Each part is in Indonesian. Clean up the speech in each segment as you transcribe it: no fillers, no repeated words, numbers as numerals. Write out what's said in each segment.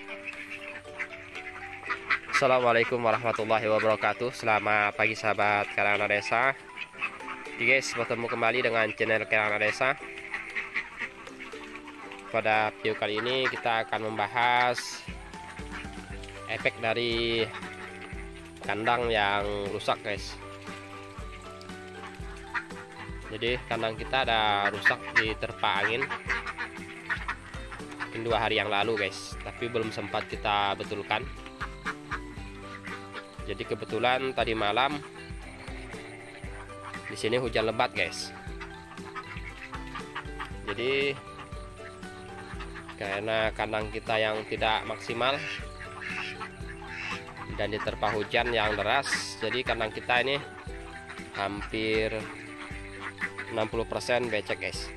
Assalamualaikum warahmatullahi wabarakatuh. Selamat pagi sahabat Karang Anak Desa. Oke guys, bertemu kembali dengan channel Karang Anak Desa. Pada video kali ini kita akan membahas efek dari kandang yang rusak guys. Jadi kandang kita ada rusak diterpa angin mungkin 2 hari yang lalu guys, tapi belum sempat kita betulkan. Jadi kebetulan tadi malam di sini hujan lebat guys. Jadi karena kandang kita yang tidak maksimal dan diterpa hujan yang deras, jadi kandang kita ini hampir 60% becek guys.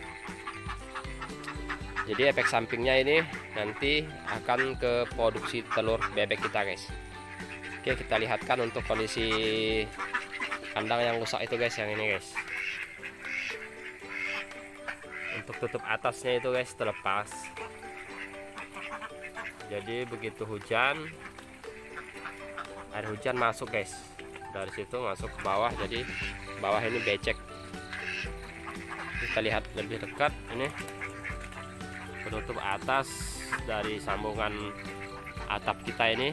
Jadi efek sampingnya ini nanti akan ke produksi telur bebek kita guys. Oke, kita lihatkan untuk kondisi kandang yang rusak itu guys, yang ini guys. Untuk tutup atasnya itu guys terlepas. Jadi begitu hujan, air hujan masuk guys, dari situ masuk ke bawah, jadi bawah ini becek. Kita lihat lebih dekat, ini penutup atas dari sambungan atap kita ini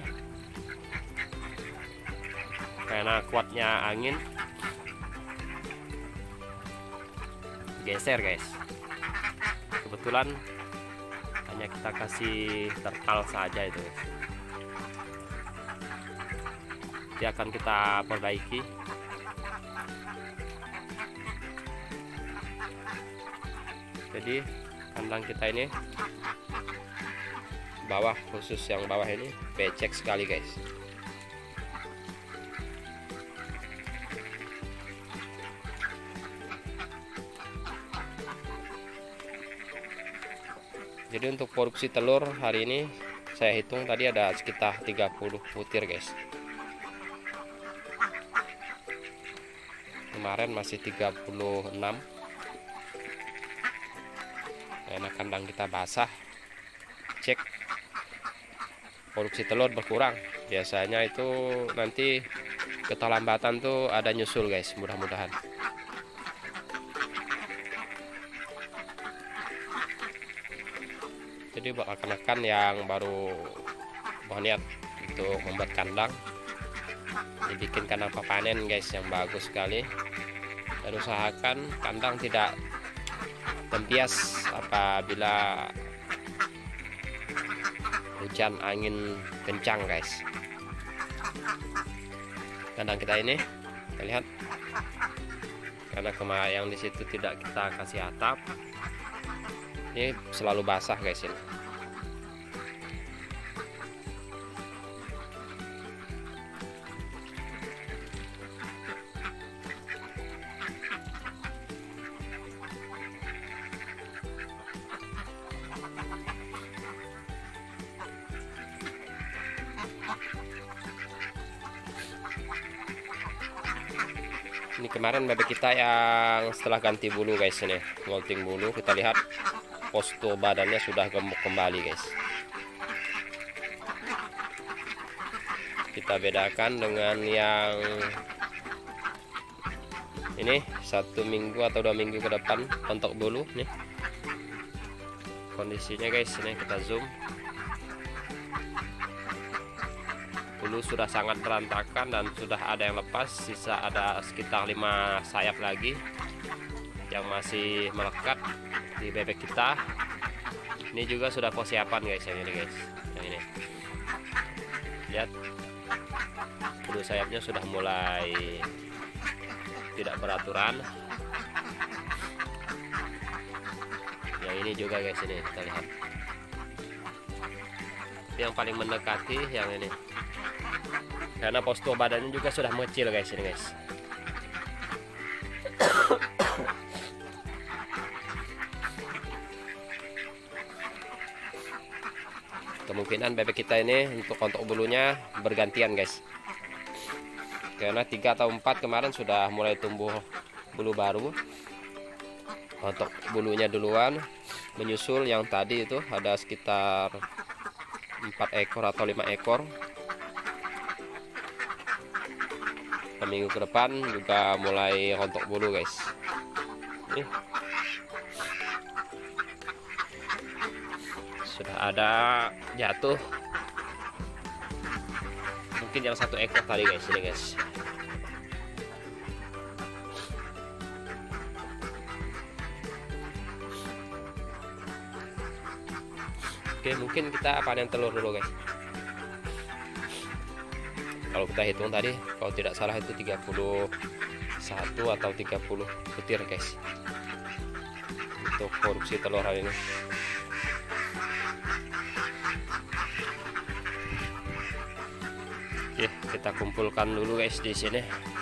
karena kuatnya angin geser guys. Kebetulan hanya kita kasih terpal saja itu guys. Dia akan kita perbaiki. Jadi kandang kita ini bawah, khusus yang bawah ini becek sekali guys. Jadi untuk produksi telur hari ini saya hitung tadi ada sekitar 30 butir guys. Kemarin masih 36. Karena kandang kita basah, cek produksi telur berkurang. Biasanya itu nanti keterlambatan tuh ada nyusul guys, mudah-mudahan. Jadi buat rekan-rekan yang baru berniat untuk membuat kandang, dibikin kandang papanen guys yang bagus sekali, dan usahakan kandang tidak tempias apabila hujan angin kencang guys. Kandang kita ini kita lihat, karena kemarin yang di situ tidak kita kasih atap, ini selalu basah guys ini. Ini kemarin bebek kita yang setelah ganti bulu guys, ini molting bulu, kita lihat postur badannya sudah gemuk kembali guys. Kita bedakan dengan yang ini 1 minggu atau 2 minggu ke depan untuk bulu nih kondisinya guys. Ini kita zoom, bulu sudah sangat berantakan dan sudah ada yang lepas, sisa ada sekitar 5 sayap lagi yang masih melekat di bebek kita. Ini juga sudah persiapan guys, yang ini guys, yang ini lihat bulu sayapnya sudah mulai tidak beraturan. Yang ini juga guys, ini kita lihat yang paling mendekati yang ini, karena postur badannya juga sudah mengecil guys, ini guys. Kemungkinan bebek kita ini untuk bulunya bergantian guys, karena 3 atau 4 kemarin sudah mulai tumbuh bulu baru. Untuk bulunya duluan menyusul yang tadi itu ada sekitar 4 ekor atau 5 ekor. Minggu ke depan juga mulai rontok bulu guys. Nih. Sudah ada jatuh. Mungkin yang 1 ekor tadi guys, ini guys. Oke, mungkin kita panen telur dulu guys. Kalau kita hitung tadi, kalau tidak salah itu 31 atau 30 butir guys untuk produksi telur hari ini. Oke, kita kumpulkan dulu guys di sini.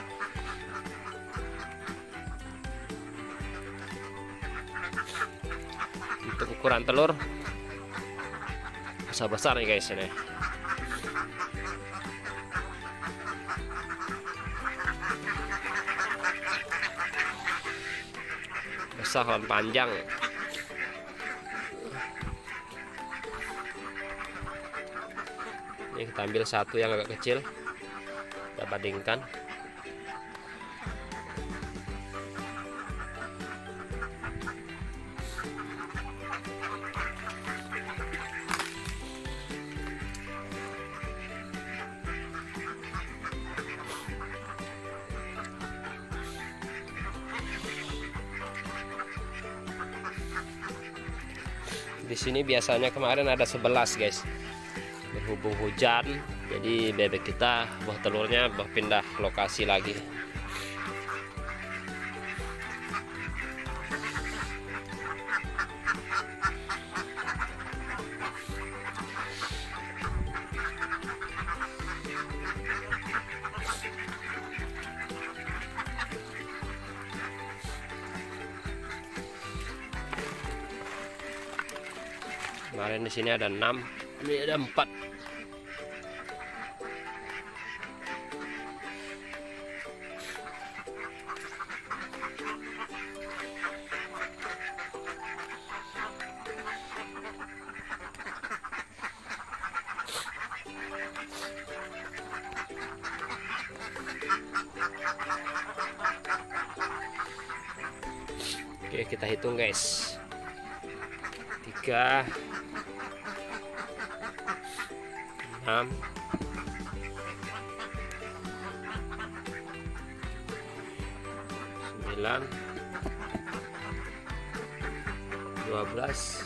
Untuk ukuran telur besar-besar nih guys ini. Besar dan panjang. Ini kita ambil satu yang agak kecil, kita bandingkan. Di sini biasanya kemarin ada 11 guys. Berhubung hujan, jadi bebek kita buah telurnya berpindah lokasi lagi. Kemarin di sini ada 6, ini ada 4. Oke, kita hitung guys. 3, 6, 9, 12,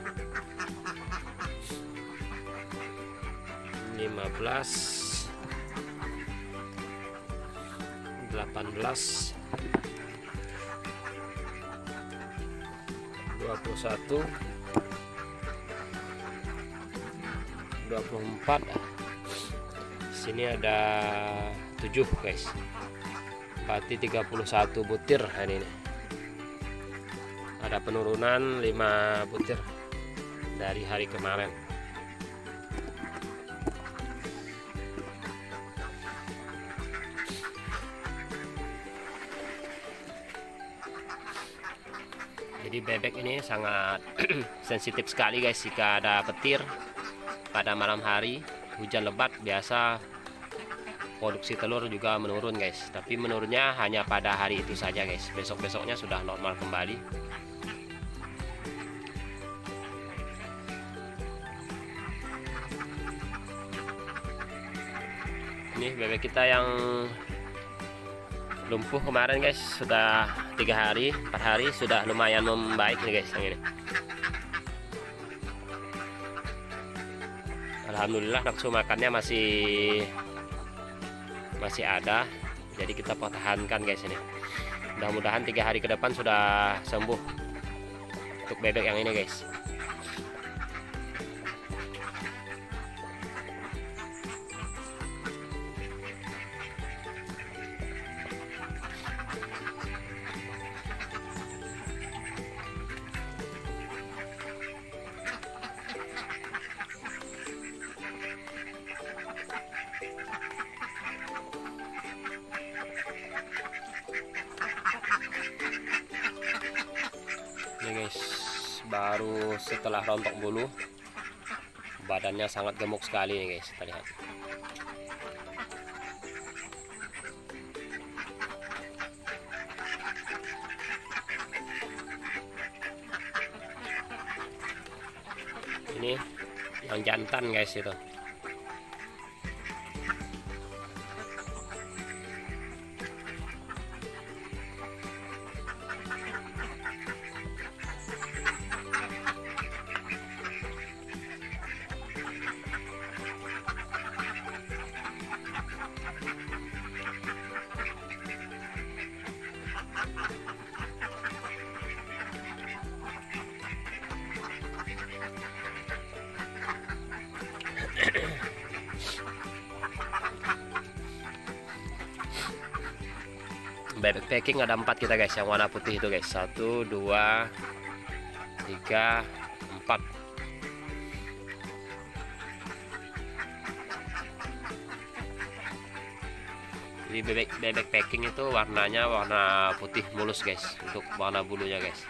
15, 18, 21, 24. Sini ada 7 guys. Berarti 31 butir hari ini. Ada penurunan 5 butir dari hari kemarin. Jadi bebek ini sangat sensitif sekali guys jika ada petir pada malam hari, hujan lebat, biasa produksi telur juga menurun guys. Tapi menurunnya hanya pada hari itu saja guys. Besok-besoknya sudah normal kembali. Ini bebek kita yang lumpuh kemarin guys, sudah 3 hari, 4 hari sudah lumayan membaik nih guys yang ini. Alhamdulillah nafsu makannya masih ada, jadi kita pertahankan guys ini. Mudah-mudahan 3 hari ke depan sudah sembuh untuk bebek yang ini guys. Ini guys, baru setelah rontok bulu badannya sangat gemuk sekali nih guys, kita lihat. Ini yang jantan guys itu. Bebek packing ada 4 kita guys, yang warna putih itu guys. 1, 2, 3, 4. Jadi bebek packing itu warnanya warna putih mulus guys, untuk warna bulunya guys.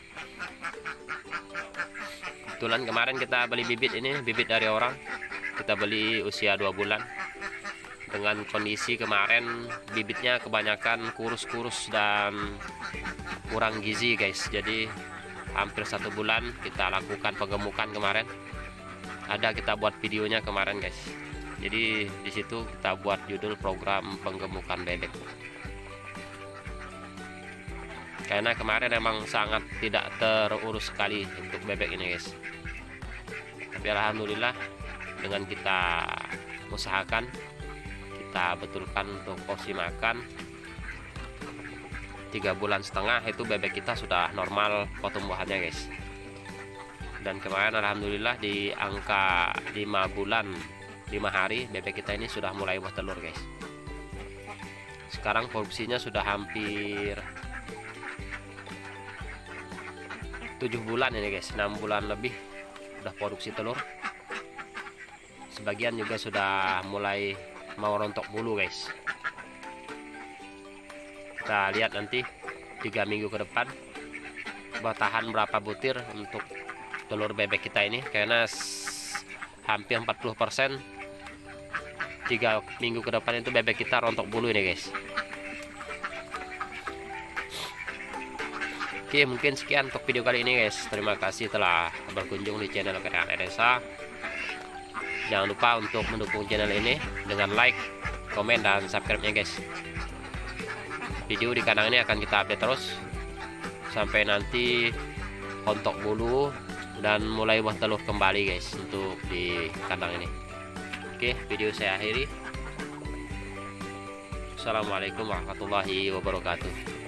Kebetulan kemarin kita beli bibit ini, bibit dari orang. Kita beli usia 2 bulan. Dengan kondisi kemarin bibitnya kebanyakan kurus-kurus dan kurang gizi guys. Jadi hampir 1 bulan kita lakukan penggemukan kemarin. Ada kita buat videonya kemarin guys. Jadi di situ kita buat judul program penggemukan bebek. Karena kemarin emang sangat tidak terurus sekali untuk bebek ini guys. Tapi alhamdulillah dengan kita usahakan, kita betulkan untuk porsi makan, 3,5 bulan itu bebek kita sudah normal pertumbuhannya guys. Dan kemarin alhamdulillah di angka 5 bulan 5 hari bebek kita ini sudah mulai buat telur guys. Sekarang produksinya sudah hampir 7 bulan ini guys, 6 bulan lebih udah produksi telur. Sebagian juga sudah mulai mau rontok bulu guys. Kita lihat nanti 3 minggu ke depan bertahan berapa butir untuk telur bebek kita ini, karena hampir 40% 3 minggu ke depan itu bebek kita rontok bulu ini guys. Oke, mungkin sekian untuk video kali ini guys. Terima kasih telah berkunjung di channel Kenakan Desa. Jangan lupa untuk mendukung channel ini dengan like, komen, dan subscribe-nya guys. Video di kandang ini akan kita update terus sampai nanti rontok bulu dan mulai buat telur kembali guys untuk di kandang ini. Oke, video saya akhiri. Assalamualaikum warahmatullahi wabarakatuh.